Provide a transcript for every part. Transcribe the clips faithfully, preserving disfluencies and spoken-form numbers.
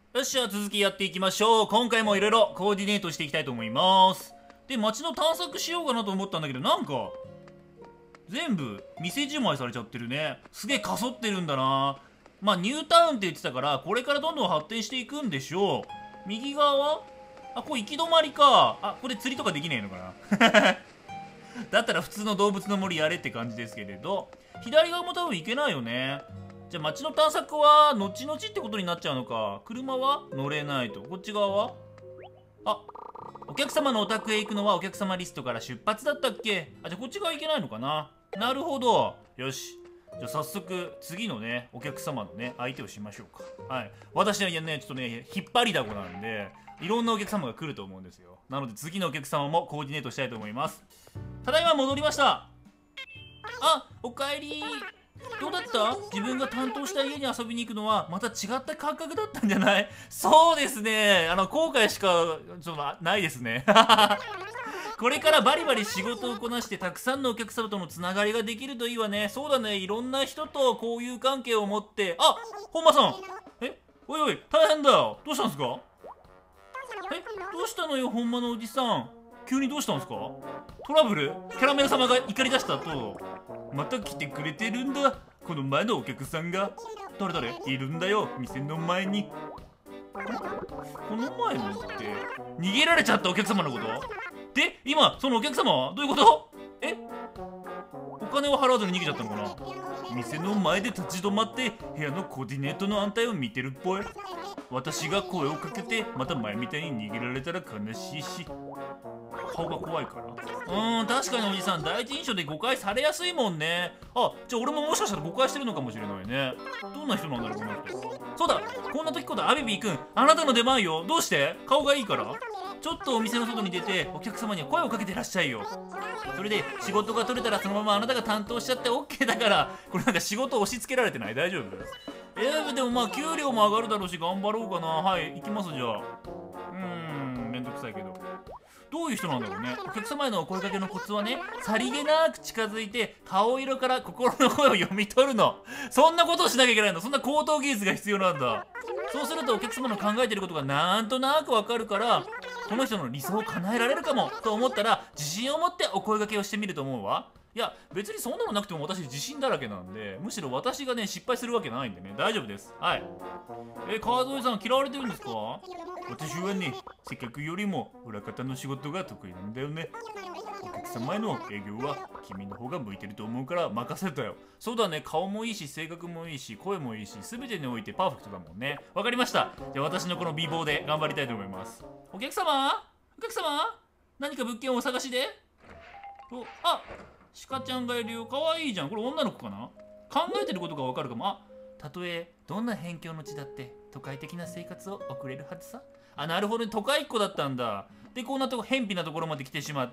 よっしゃ、続きやっていきましょう。今回もいろいろコーディネートしていきたいと思います。で、街の探索しようかなと思ったんだけど、なんか全部店じまいされちゃってるね。すげえかそってるんだな。まあニュータウンって言ってたから、これからどんどん発展していくんでしょう。右側はあ、これ行き止まりか。あ、これ釣りとかできねえのかなだったら普通の動物の森やれって感じですけれど、左側も多分行けないよね。じゃあ街の探索は後々ってことになっちゃうのか。車は乗れないと。こっち側はあ、お客様のお宅へ行くのはお客様リストから出発だったっけ。あ、じゃあこっち側行けないのかな。なるほど。よし、じゃあ早速次のねお客様のね相手をしましょうか。はい、私はねちょっとね引っ張りだこなんでいろんなお客様が来ると思うんですよ。なので次のお客様もコーディネートしたいと思います。ただいま戻りました。あ、おかえり。どうだった？自分が担当した家に遊びに行くのはまた違った感覚だったんじゃない？そうですね、あの後悔しかちょっとないですねこれからバリバリ仕事をこなしてたくさんのお客様とのつながりができるといいわね。そうだね、いろんな人と交友関係を持って。あ、本間さん。え、おいおい、大変だよ。どうしたんですか？え、どうしたのよ本間のおじさん。急にどうしたんですか？トラブル？キャラメル様が怒り出したと。また来てくれてるんだ。この前のお客さんが。誰誰いるんだよ店の前に。この前のって逃げられちゃったお客様のことで、今そのお客様はどういうこと？え、お金を払わずに逃げちゃったのかな。店の前で立ち止まって部屋のコーディネートの安泰を見てるっぽい。私が声をかけてまた前みたいに逃げられたら悲しいし、顔が怖いから。うーん、確かにおじさん第一印象で誤解されやすいもんね。あ、じゃあ俺ももしかしたら誤解してるのかもしれないね。どんな人なんだろうこの人。そうだ、こんな時こそアビビー君、あなたの出番よ。どうして？顔がいいから？ちょっとお店の外に出てお客様には声をかけてらっしゃいよ。それで仕事が取れたらそのままあなたが担当しちゃって オーケー だから。これなんか仕事押し付けられてない？大丈夫？えー、でもまあ給料も上がるだろうし頑張ろうかな。はい、行きますじゃあ。うーん、めんどくさいけど。どういう人なんだろうね。お客様へのお声掛けのコツはね、さりげなく近づいて顔色から心の声を読み取るの。そんなことをしなきゃいけないの？そんな高等技術が必要なんだ。そうするとお客様の考えてることがなんとなくわかるから、この人の理想を叶えられるかもと思ったら自信を持ってお声掛けをしてみると思うわ。いや別にそんなのなくても私自信だらけなんで、むしろ私がね失敗するわけないんでね大丈夫です。はい。え、川添さん嫌われてるんですか？私はね接客よりも裏方の仕事が得意なんだよね。お客様への営業は君の方が向いてると思うから任せたよ。そうだね、顔もいいし性格もいいし声もいいし全てにおいてパーフェクトだもんね。わかりました。じゃあ私のこの美貌で頑張りたいと思います。お客様お客様何か物件をお探しで？お、あ、鹿ちゃんがいるよ。かわいいじゃん。これ女の子かな？考えてることがわかるかも。あ、たとえどんな辺境の地だって都会的な生活を送れるはずさ。あ、なるほどね、都会っ子だったんだ。でこんなとこ偏僻なところまで来てしまって、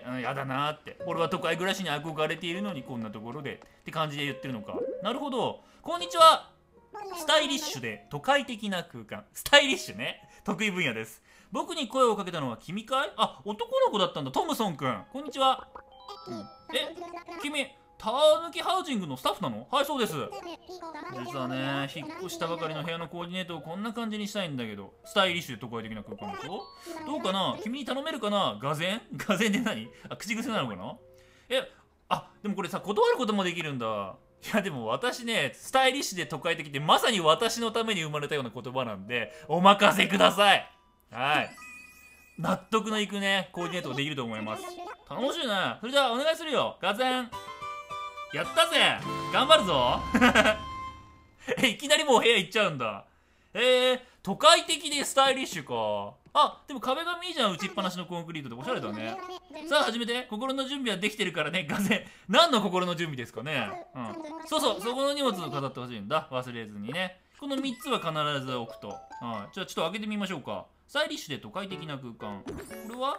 うん、やだなーって。俺は都会暮らしに憧れているのにこんなところでって感じで言ってるのか。なるほど。こんにちは。スタイリッシュで都会的な空間。スタイリッシュね、得意分野です。僕に声をかけたのは君かい？あ、男の子だったんだ。トムソンくん、こんにちは。うん、え、君タヌキハウジングのスタッフなの？はい、そうです。実はね、引っ越したばかりの部屋のコーディネートをこんな感じにしたいんだけど、スタイリッシュで都会的な空間でしょ？どうかな？君に頼めるかな？がぜん？がぜんで何？あ、口癖なのかな？え、あ、でもこれさ、断ることもできるんだ。いやでも私ね、スタイリッシュで都会的ってまさに私のために生まれたような言葉なんで、お任せください。はい。納得のいくね、コーディネートができると思います。頼もしいね。それじゃあお願いするよ。がぜん。やったぜ。頑張るぞえ、いきなりもう部屋行っちゃうんだ。えー、都会的でスタイリッシュか。あ、でも壁紙いいじゃん。打ちっぱなしのコンクリートでおしゃれだね。さあ始めて。心の準備はできてるからね。がぜん。何の心の準備ですかね。うん。そうそう、そこの荷物を飾ってほしいんだ。忘れずにね。このみっつは必ず置くと。はい。じゃあちょっと開けてみましょうか。スタイリッシュで都会的な空間。これは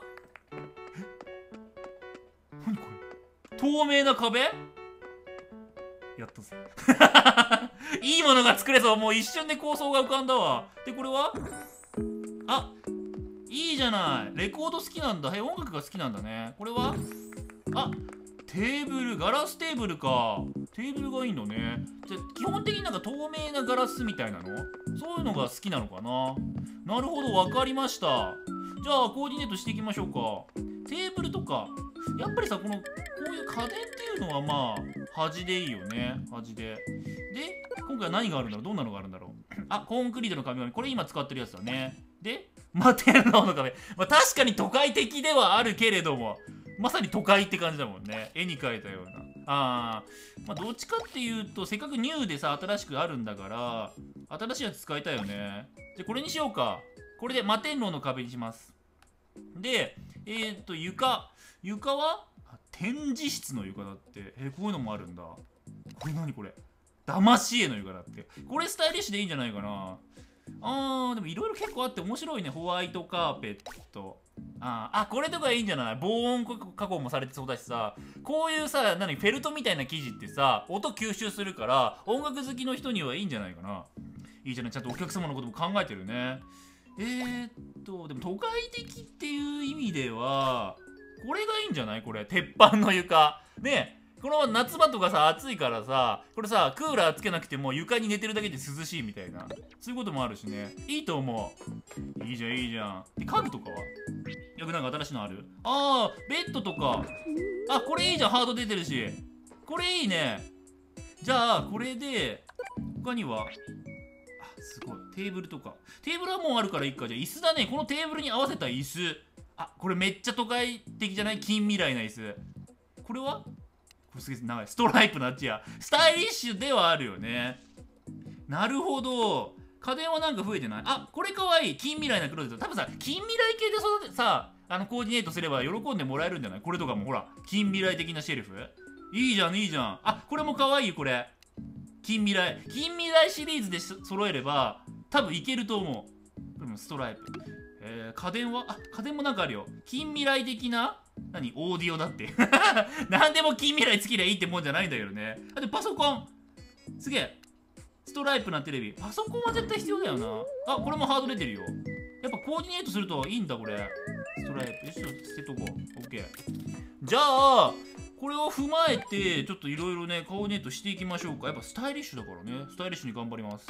何これ？透明な壁？やったぜいいものが作れそう。もう一瞬で構想が浮かんだわ。でこれはあ、いいじゃない。レコード好きなんだ。へ、音楽が好きなんだね。これはあ、 テーブル、ガラステーブルか。テーブルがいいのね。じゃ基本的になんか透明なガラスみたいなの、そういうのが好きなのかな。なるほど、分かりました。じゃあコーディネートしていきましょうか。テーブルとかやっぱりさ、このこういう家電っていうのはまあ端でいいよね。端で。で今回は何があるんだろう。どんなのがあるんだろう。あ、コンクリートの壁紙、これ今使ってるやつだね。で摩天楼の壁、まあ、確かに都会的ではあるけれども、まさに都会って感じだもんね。絵に描いたような。あー、まあどっちかっていうと、せっかくニューでさ新しくあるんだから新しいやつ使いたいよね。じゃこれにしようか。これで摩天楼の壁にします。でえー、っと床床は展示室の床だって。えー、こういうのもあるんだ。これ何これ、ダマシエの床だって。これスタイリッシュでいいんじゃないかな。あーでもいろいろ結構あって面白いね。ホワイトカーペット、あーあこれとかいいんじゃない。防音加工もされてそうだしさ、こういうさ何フェルトみたいな生地ってさ音吸収するから音楽好きの人にはいいんじゃないかな。いいじゃない、ちゃんとお客様のことも考えてるね。えー、っとでも都会的っていう意味ではこれがいいんじゃない。これ鉄板の床ね。この夏場とかさ暑いからさ、これさクーラーつけなくても床に寝てるだけで涼しいみたいな、そういうこともあるしね。いいと思う。いいじゃんいいじゃん。で家具とかは逆なんか新しいのある。あーベッドとか、あこれいいじゃん。ハード出てるしこれいいね。じゃあこれで他には、あすごいテーブルとか。テーブルはもうあるからいいか。じゃあ椅子だね。このテーブルに合わせた椅子、あこれめっちゃ都会的じゃない。近未来な椅子。これはこれすげえ長い。ストライプなっちや。スタイリッシュではあるよね。なるほど。家電はなんか増えてない。あこれかわいい。近未来なクローゼット。多分さ近未来系で育てさあのコーディネートすれば喜んでもらえるんじゃない。これとかもほら近未来的なシェルフ。いいじゃんいいじゃん。あこれもかわいい。これ近未来近未来シリーズで揃えれば多分いけると思う。でもストライプ、えー、家電はあ家電もなんかあるよ。近未来的な何オーディオだって何でも近未来つけりゃいいってもんじゃないんだけどね。あとパソコンすげえ。ストライプなテレビ。パソコンは絶対必要だよな。あこれもハード出てるよ。やっぱコーディネートするといいんだこれ。ストライプよし、捨てとこう。 OK。 じゃあこれを踏まえてちょっといろいろねコーディネートしていきましょうか。やっぱスタイリッシュだからね。スタイリッシュに頑張ります。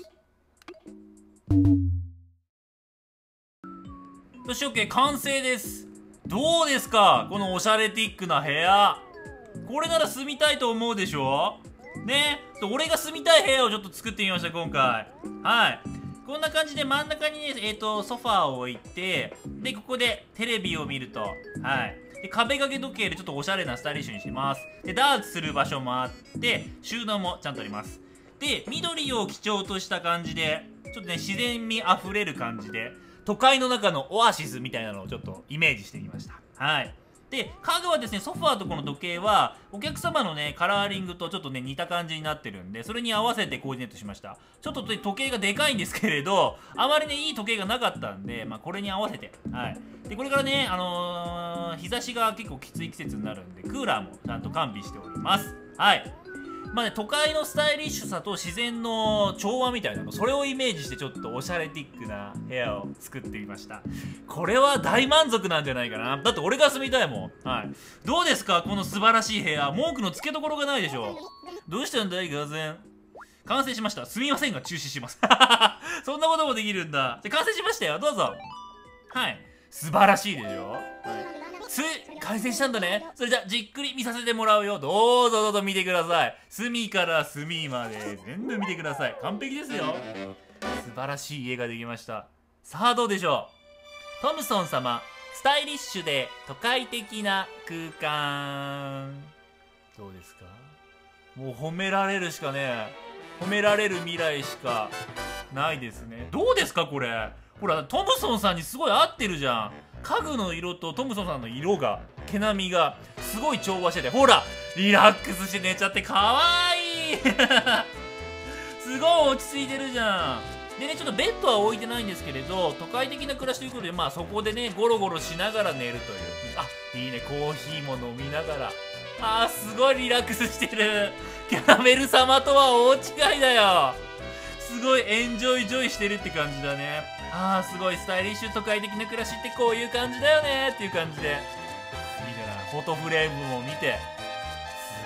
よし OK 完成です。どうですかこのおしゃれティックな部屋。これなら住みたいと思うでしょね。俺が住みたい部屋をちょっと作ってみました今回。はいこんな感じで真ん中にねえっ、ー、とソファーを置いて、でここでテレビを見ると、はいで壁掛け時計でちょっとおしゃれなスタイリッシュにしてます。でダーツする場所もあって収納もちゃんとあります。で緑を基調とした感じでちょっとね自然味あふれる感じで都会の中のオアシスみたいなのをちょっとイメージしてみました。はいで家具はですねソファーとこの時計はお客様のねカラーリングとちょっとね似た感じになってるんで、それに合わせてコーディネートしました。ちょっと時計がでかいんですけれどあまりねいい時計がなかったんで、まあ、これに合わせて、はいでこれからねあのー、日差しが結構きつい季節になるんでクーラーもちゃんと完備しております。はいまあね、都会のスタイリッシュさと自然の調和みたいなの、それをイメージしてちょっとおしゃれティックな部屋を作ってみました。これは大満足なんじゃないかな。だって俺が住みたいもん。はいどうですかこの素晴らしい部屋。文句のつけどころがないでしょ。どうしたんだいガゼン。完成しました。すみませんが中止しますそんなこともできるんだ。じゃ完成しましたよ。どうぞ。はい素晴らしいでしょ、はいす完成したんだね。それじゃじっくり見させてもらうよ。どうぞどうぞ見てください。隅から隅まで全部見てください。完璧ですよ。素晴らしい家ができました。さあどうでしょう。トムソン様スタイリッシュで都会的な空間。どうですか。もう褒められるしかね褒められる未来しかないですね。どうですかこれ。ほらトムソンさんにすごい合ってるじゃん。家具の色とトムソンさんの色が毛並みがすごい調和してて、ほらリラックスして寝ちゃってかわいいすごい落ち着いてるじゃん。でねちょっとベッドは置いてないんですけれど都会的な暮らしということでまあそこでねゴロゴロしながら寝るという。あいいねコーヒーも飲みながら。あーすごいリラックスしてる。キャラメル様とは大違いだよ。すごいエンジョイジョイしてるって感じだね。あーすごいスタイリッシュ都会的な暮らしってこういう感じだよねっていう感じでいいじゃない。フォトフレームも見て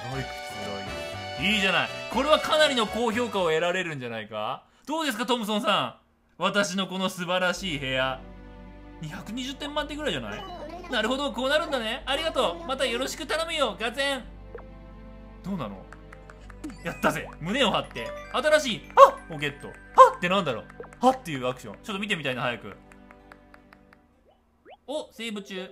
体育つらい。いいじゃない。これはかなりの高評価を得られるんじゃないか。どうですかトムソンさん、私のこの素晴らしい部屋。にひゃくにじゅってん満点ぐらいじゃない？なるほど、こうなるんだね。ありがとう。またよろしく頼むよ、ガツン。どうなの？やったぜ。胸を張って新しいはっをゲット。はっってなんだろう。はっっていうアクションちょっと見てみたいな。早く。お、セーブ中。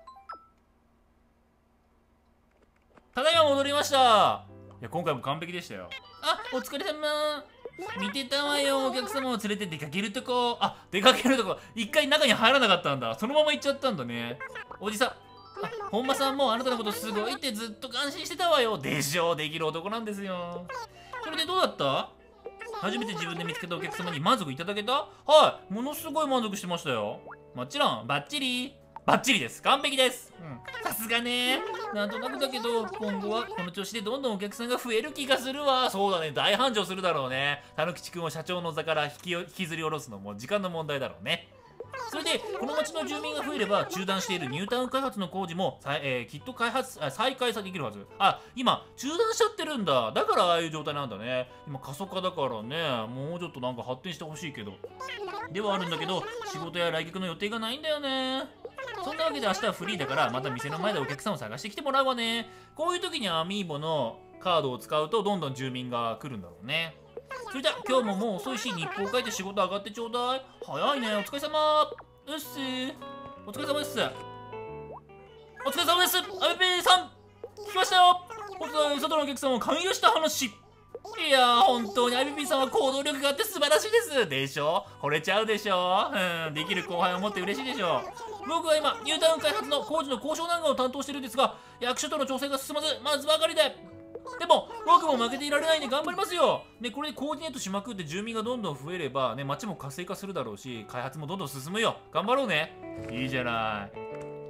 ただいま戻りました。いや、今回も完璧でしたよ。あ、お疲れ様。見てたわよ。お客様を連れて出かけるとこ。あ、出かけるとこ。一回中に入らなかったんだ。そのまま行っちゃったんだね。おじさん。あ、本間さんもあなたのことすごいってずっと感心してたわよ。でしょう、できる男なんですよ。それでどうだった？初めて自分で見つけたお客様に満足いただけた？はい、ものすごい満足してましたよ。もちろん、バッチリ。バッチリです。完璧です。さすがね。なんとなくだけど、今後はこの調子でどんどんお客さんが増える気がするわ。そうだね、大繁盛するだろうね。たぬきちくんを社長の座から引き引きずり下ろすのも時間の問題だろうね。それで、この町の住民が増えれば、中断しているニュータウン開発の工事も、えー、きっと開発再開できるはず。あ、今、中断しちゃってるんだ。だからああいう状態なんだね。今、過疎化だからね、もうちょっとなんか発展してほしいけど。ではあるんだけど、仕事や来客の予定がないんだよね。そんなわけで明日はフリーだから、また店の前でお客さんを探してきてもらうわね。こういう時にアミーボのカードを使うと、どんどん住民が来るんだろうね。それじゃ今日ももう遅いし、日報書いて仕事上がってちょうだい。早いね。お疲れ様。うっすー。お疲れ様です。お疲れ様です。アベペさん聞きましたよ。本当に外のお客さんを勧誘した話。いやー、本当にアベペさんは行動力があって素晴らしいです。でしょ？惚れちゃうでしょ？うん、できる後輩を持って嬉しいでしょ。僕は今、ニュータウン開発の工事の交渉難を担当してるんですが、役所との調整が進まず、まずばかりで。でも、僕も負けていられないんで頑張りますよ。ね、これでコーディネートしまくって住民がどんどん増えれば、ね、街も活性化するだろうし、開発もどんどん進むよ。頑張ろうね。いいじゃない。ど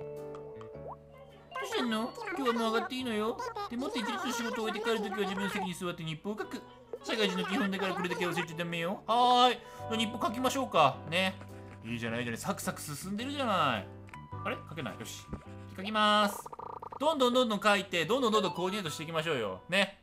うしてんの？今日はもう上がっていいのよ。でもって一日の仕事を終えて帰るときは自分の席に座って日報を書く。社会人の基本だからこれだけ忘れちゃダメよ。はーい。日報書きましょうか。ね。いいじゃない、いいじゃない。サクサク進んでるじゃない。あれ？書けない。よし。書きまーす。どんどんどんどん書いて、どんどんどんどんコーディネートしていきましょうよ。ね。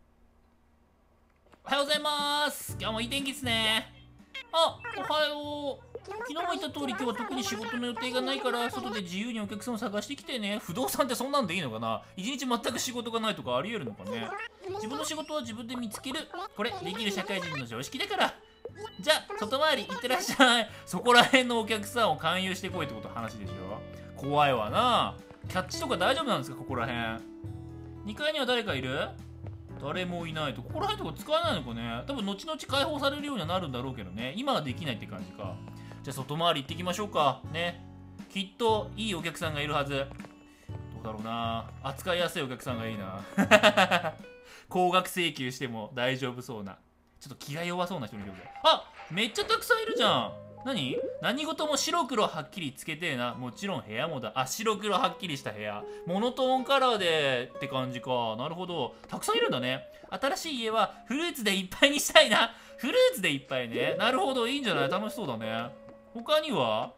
おはようございまーす。今日もいい天気ですね。あ、おはよう。昨日も言った通り今日は特に仕事の予定がないから、外で自由にお客さんを探してきてね。不動産ってそんなんでいいのかな？一日全く仕事がないとかあり得るのかね。自分の仕事は自分で見つける。これ、できる社会人の常識だから。じゃあ、外回り行ってらっしゃい。そこら辺のお客さんを勧誘してこいってこと話でしょ。怖いわな。キャッチとか大丈夫なんですか、ここら辺。にかいには誰かいる？誰もいないと。ここら辺とか使わないのかね。多分後々解放されるようにはなるんだろうけどね。今はできないって感じか。じゃあ外回り行ってきましょうか。ね。きっといいお客さんがいるはず。どうだろうな。扱いやすいお客さんがいいな。高額請求しても大丈夫そうな。ちょっと気が弱そうな人にいる。あ、めっちゃたくさんいるじゃん。何？何事も白黒はっきりつけてえな。もちろん部屋もだ。あ、白黒はっきりした部屋。モノトーンカラーでって感じか。なるほど。たくさんいるんだね。新しい家はフルーツでいっぱいにしたいな。フルーツでいっぱいね。なるほど。いいんじゃない？楽しそうだね。他には？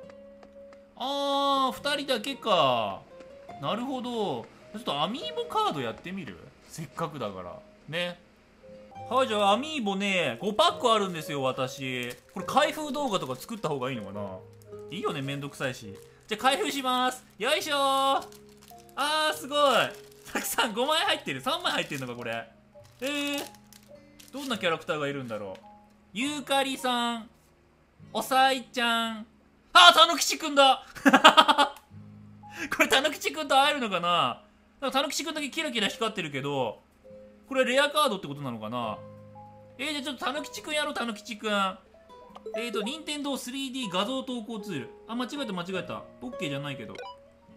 あー、ふたりだけか。なるほど。ちょっとアミーボカードやってみる？せっかくだから。ね。はい、じゃあアミーボね、ごパックあるんですよ、私。これ開封動画とか作った方がいいのかな？いいよね、めんどくさいし。じゃあ開封します。よいしょー。あー、すごい。たくさんごまい入ってる。さんまい入ってるのか、これ。えー、どんなキャラクターがいるんだろう。ゆうかりさん。おさいちゃん。あー、たぬきちくんだこれたぬきちくんと会えるのかな？なんかたぬきちくんだけキラキラ光ってるけど、これレアカードってことなのかな？えー、じゃあちょっとたぬきちくんやろう、たぬきちくん。えーと、任天堂 スリーディー 画像投稿ツール。あ、間違えた間違えた。OK じゃないけど。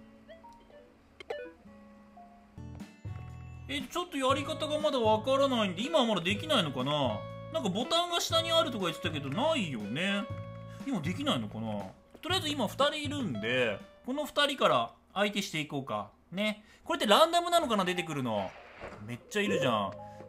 えーと、ちょっとやり方がまだわからないんで、今はまだできないのかな？なんかボタンが下にあるとか言ってたけど、ないよね。今できないのかな？とりあえず今ふたりいるんで、このふたりから相手していこうか。ね。これってランダムなのかな、出てくるの。めっちゃいるじゃん。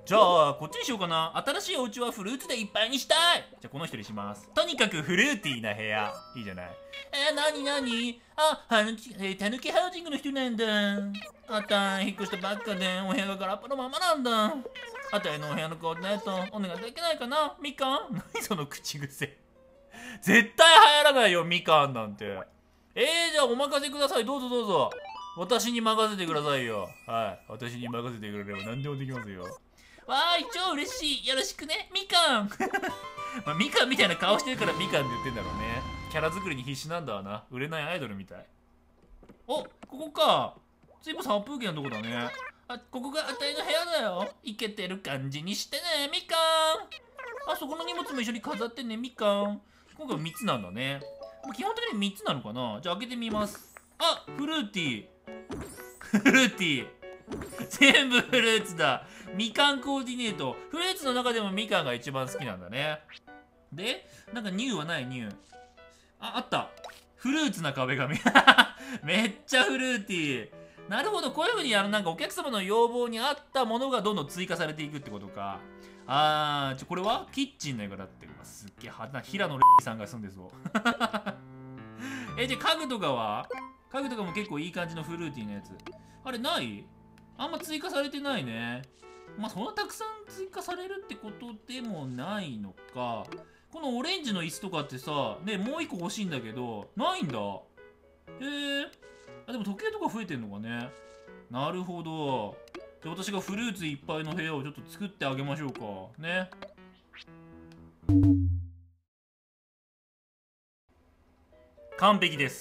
じゃあこっちにしようかな。新しいお家はフルーツでいっぱいにしたい。じゃあこの人にします。とにかくフルーティーな部屋。いいじゃない。えー、なになに、あ、はぬき、えー、たぬきハウジングの人なんだ。あたい引っ越したばっかでお部屋が空っぽのままなんだ。あたいのお部屋のコーディネートお願いできないかな、みかん。何その口癖。絶対流行らないよ、みかんなんて。えー、じゃあお任せください。どうぞどうぞ。私に任せてくださいよ。はい。私に任せてくれれば何でもできますよ。わーい、超嬉しい。よろしくね、みかん。まあ、みかんみたいな顔してるからみかんって言ってんだろうね。キャラ作りに必死なんだわな。売れないアイドルみたい。お、ここか。ずいぶん殺風景なとこだね。あ、ここがあたいの部屋だよ。イケてる感じにしてね、みかん。あ、そこの荷物も一緒に飾ってね、みかん。今回みっつなんだね。基本的にみっつなのかな。じゃあ開けてみます。あ、フルーティー。フルーティー。全部フルーツだ。みかんコーディネート。フルーツの中でもみかんが一番好きなんだね。で、なんかニューはないニュー。あ、あった。フルーツな壁紙。めっちゃフルーティー。なるほど、こういう風にあのなんかお客様の要望に合ったものがどんどん追加されていくってことか。あー、ちょ、これはキッチンの絵柄っていうか、すっげえ派手な平野レイさんが住んでそう。え、じゃあ家具とかは家具とかも結構いい感じのフルーティーなやつ。あれない？あんま追加されてないね。まあそんなたくさん追加されるってことでもないのか。このオレンジの椅子とかってさ、ね、もう一個欲しいんだけど、ないんだ。へえ。あ、でも時計とか増えてんのかね。なるほど。じゃあ私がフルーツいっぱいの部屋をちょっと作ってあげましょうか。ね。完璧です。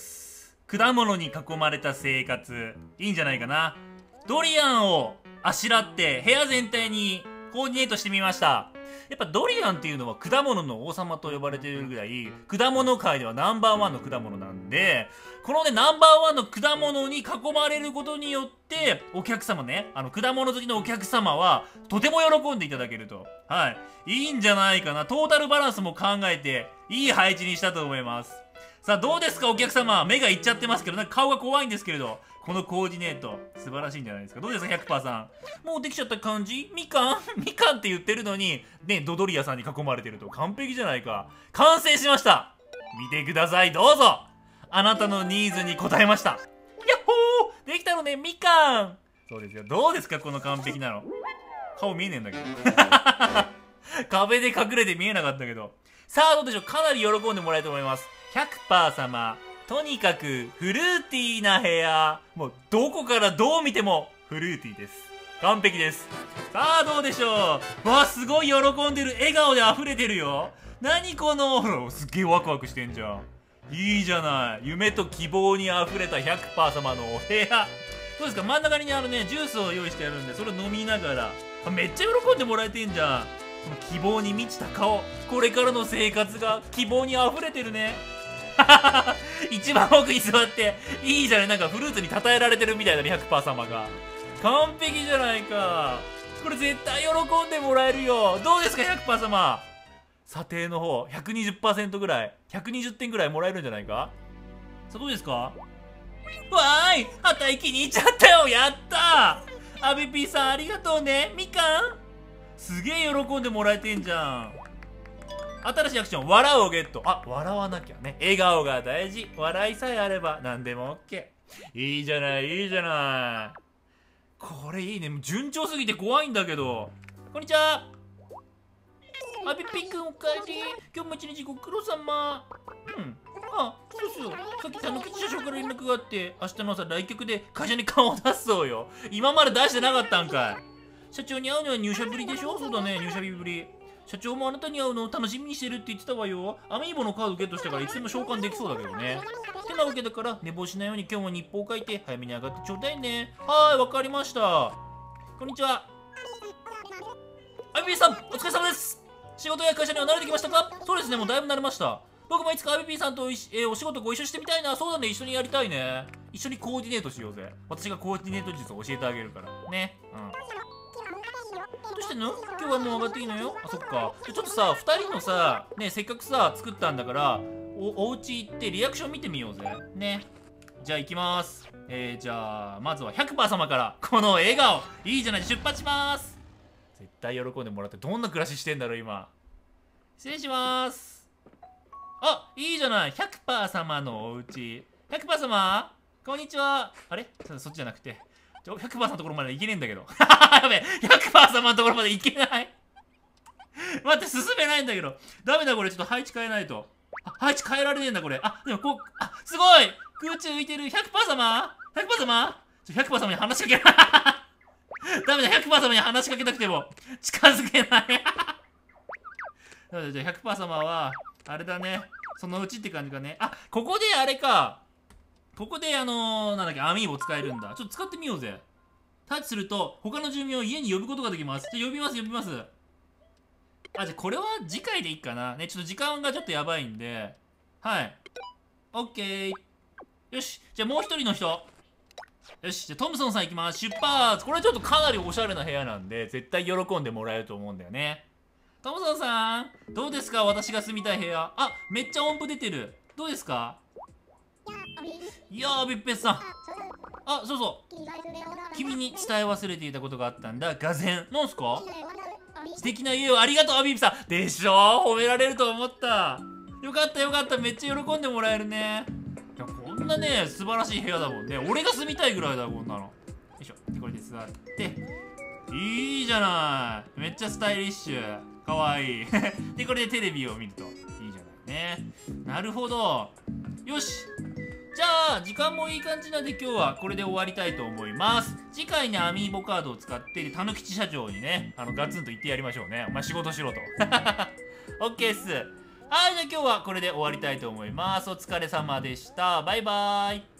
果物に囲まれた生活。いいんじゃないかな。ドリアンをあしらって部屋全体にコーディネートしてみました。やっぱドリアンっていうのは果物の王様と呼ばれているぐらい、果物界ではナンバーワンの果物なんで、このね、ナンバーワンの果物に囲まれることによって、お客様ね、あの、果物好きのお客様は、とても喜んでいただけると。はい。いいんじゃないかな。トータルバランスも考えて、いい配置にしたと思います。さあ、どうですか、お客様。目がいっちゃってますけど、なんか顔が怖いんですけれど、このコーディネート、素晴らしいんじゃないですか。どうですか、ひゃくパーセント さん。もうできちゃった感じ？みかんみかんって言ってるのに、ね、ドドリアさんに囲まれてると。完璧じゃないか。完成しました。見てください、どうぞ。あなたのニーズに応えました。やっほー、できたのね、みかん。そうですよ。どうですか、この完璧なの。顔見えねえんだけど。壁で隠れて見えなかったけど。さあ、どうでしょう。かなり喜んでもらえると思います。ひゃくパーセント 様。とにかくフルーティーな部屋。もうどこからどう見てもフルーティーです。完璧です。さあどうでしょう。わあ、すごい喜んでる。笑顔で溢れてるよ。何この、ほら、すっげえワクワクしてんじゃん。いいじゃない。夢と希望に溢れた ひゃくパーセント 様のお部屋。どうですか、真ん中にあるね、ジュースを用意してやるんで、それを飲みながら。めっちゃ喜んでもらえてんじゃん。この希望に満ちた顔。これからの生活が希望に溢れてるね。一番奥に座っていいじゃない。なんかフルーツに称えられてるみたいだね、ひゃくパーセント 様が。完璧じゃないか。これ絶対喜んでもらえるよ。どうですか、 ひゃくパーセント 様。査定の方 ひゃくにじゅっパーセント ぐらい、ひゃくにじゅってんぐらいもらえるんじゃないか。さあどうですか。わーい、あたい気に入っちゃったよ。やったー。アビピーさんありがとうね。みかんすげえ喜んでもらえてんじゃん。新しいアクション、笑うをゲット。あ、笑わなきゃね。笑顔が大事。笑いさえあれば何でも OK。いいじゃない、いいじゃない。これいいね。順調すぎて怖いんだけど。こんにちは。アビピくんおかえり。今日も一日ご苦労様。うん。あ、そうそう。さっきたぬきち社長から連絡があって、明日の朝来客で会社に顔を出すそうよ。今まで出してなかったんかい。社長に会うのは入社ぶりでしょ。そうだね、入社日ぶり。社長もあなたに会うのを楽しみにしてるって言ってたわよ。アミーボのカードゲットしたからいつでも召喚できそうだけどね。ってなわけだから寝坊しないように今日も日報を書いて早めに上がってちょうだいね。はーい、わかりました。こんにちは。アビピーさん、お疲れ様です。仕事や会社には慣れてきましたか。そうですね、もうだいぶ慣れました。僕もいつかアビピーさんと、えー、お仕事ご一緒してみたいな。そうだね、一緒にやりたいね。一緒にコーディネートしようぜ。私がコーディネート術を教えてあげるから。ね。うん。どうしてんの。今日はもう上がっていいのよ。あ、そっか。ちょっとさ、ふたりのさ、ね、せっかくさ、作ったんだから、お、お家行ってリアクション見てみようぜ。ね。じゃあ行きます。えー、じゃあ、まずはひゃくパーセント 様から、この笑顔。いいじゃない、出発します。 絶対喜んでもらって。どんな暮らししてんだろう今。失礼します。あ、いいじゃない。 ひゃくパーセント 様のおうち。 ひゃくパーセント 様こんにちは。あれそっちじゃなくて、ちょ ひゃくパーセント のところまで行けねえんだけど。やべえ ひゃくパーセント 様のところまで行けない。待って、進めないんだけど。ダメだこれ。ちょっと配置変えないと。あ、配置変えられねえんだこれ。あ、でもこう、あ、すごい空中浮いてる。 ひゃくパーセント 様 ひゃくパーセント 様ちょ ひゃくパーセント 様に話しかけない。ダメだ、ひゃくパーセント 様に話しかけたくても近づけない。なので、じゃあ ひゃくパーセント 様は、あれだね。そのうちって感じかね。あ、ここであれか。ここであのー、なんだっけ、アミーボ使えるんだ。ちょっと使ってみようぜ。タッチすると、他の住民を家に呼ぶことができます。じゃあ呼びます、呼びます。あ、じゃあこれは次回でいいかな。ね、ちょっと時間がちょっとやばいんで。はい。オッケー。よし。じゃあもう一人の人。よし。じゃあトムソンさん行きます。出発。これちょっとかなりおしゃれな部屋なんで、絶対喜んでもらえると思うんだよね。トムソンさん、どうですか私が住みたい部屋。あ、めっちゃ音符出てる。どうですか？いやー、ビッペスさん。あ、そうそう。君に伝え忘れていたことがあったんだ。がぜん。なんすか？素敵な家をありがとう、アビーブさん。でしょ？褒められると思った。よかったよかった。めっちゃ喜んでもらえるね。いや、こんなね、素晴らしい部屋だもんね。俺が住みたいぐらいだ、こんなの。よいしょ。で、これで座って。いいじゃない。めっちゃスタイリッシュ。かわいい。で、これでテレビを見ると。いいじゃないね。なるほど。よし。じゃあ、時間もいい感じなんで今日はこれで終わりたいと思います。次回ね、アミーボカードを使って、たぬきち社長にね、あの、ガツンと言ってやりましょうね。お前仕事しろと。オッケーっす。はい、じゃあ今日はこれで終わりたいと思います。お疲れ様でした。バイバーイ。